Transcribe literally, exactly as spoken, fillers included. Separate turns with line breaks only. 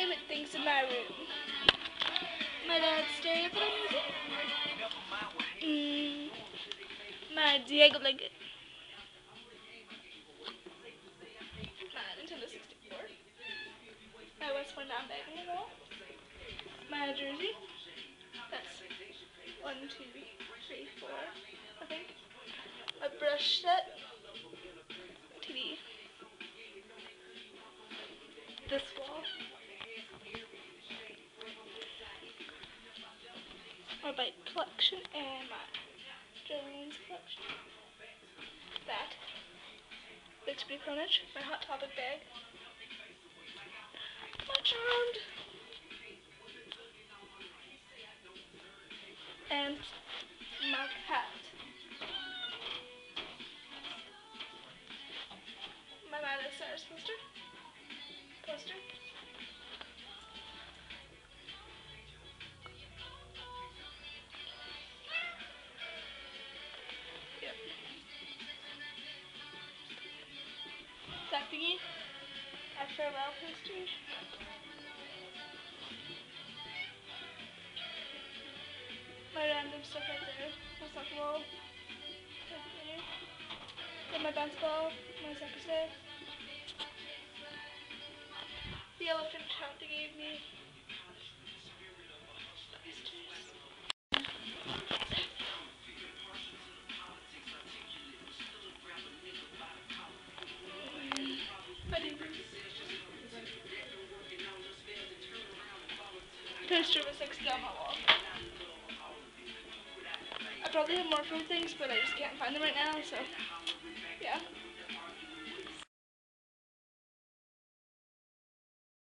favorite things in my room. My dad's stereo that I'm using. Mm, my Diego blanket. My Nintendo sixty-four. My West Point down bag on the wall. My jersey. That's one, two, three, four, I think. A brush set. T V. This wall. My bike collection and my Jones collection. That. Bixby Cronage. My Hot Topic bag. My Charmed. And my hat. My Miley Cyrus poster. Poster. Yep. That thingy. A farewell poster. My random stuff right there. My soccer ball. Right there. Then my bounce ball. My soccer set. The elephant trap they gave me. Poster of a sexy on my wall. I probably have more food things, but I just can't find them right now, so